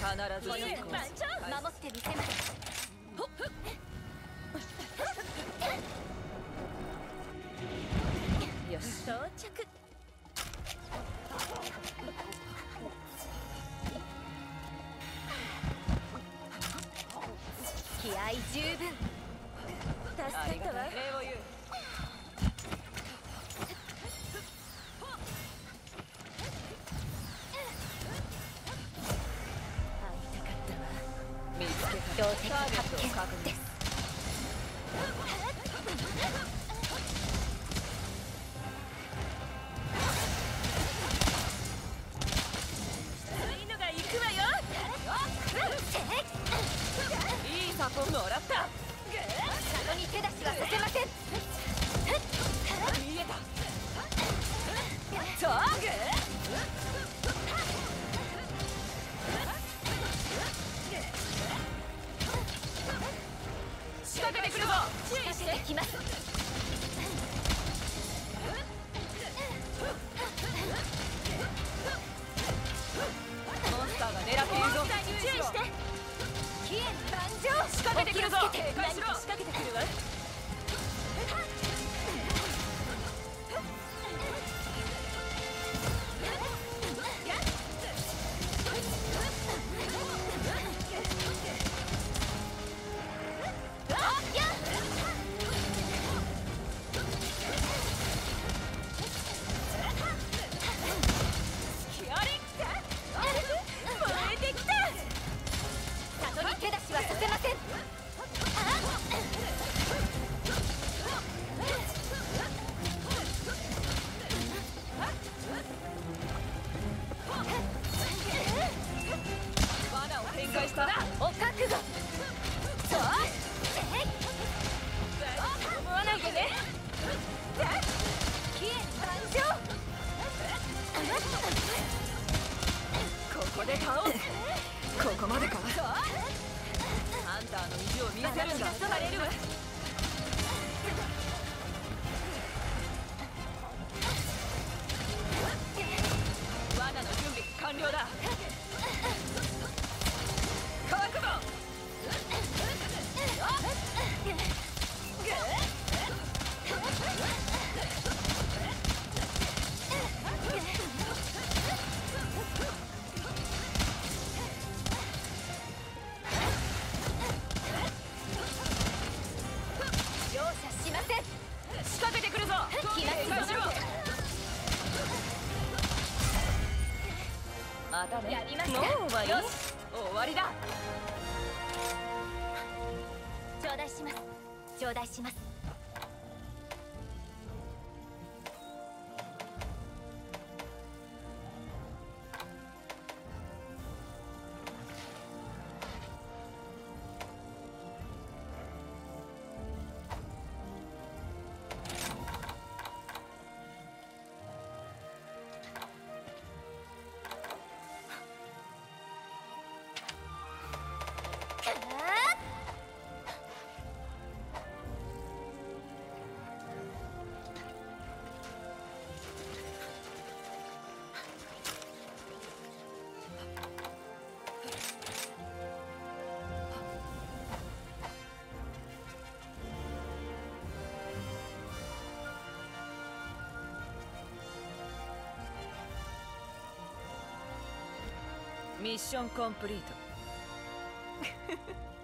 ず成功。 守ってみせます。 よし、 到着。気合十分。助かったわ。 礼を言う。 会いたかったわ。 見つけた。 標的ターゲットを発確認。 見です。いいのが行くわよ。 いいサポもらった。 里に手出しはさせません。 見えた。仕掛けてくるぞ。 注意してきます。 モンスターが狙っているぞ。 モンスターに注意して。飛燕万丈。 仕掛けてくるぞ。 お気をつけて。何か仕掛けてくるわ。里に手出しはさせません。 罠を展開したな。 お覚悟。 思わないでね。 飛燕万丈。 ここで倒す。ここまでか。ハンターの意地を見せるんだ。 されるわ。 罠の準備完了だ。覚悟。 容赦しません。 仕掛けてくるぞ。 来ます警戒しろ。またね。 やりました。 もう終わり。 よし、 終わりだ。 頂戴します。頂戴します。 ミッションコンプリート。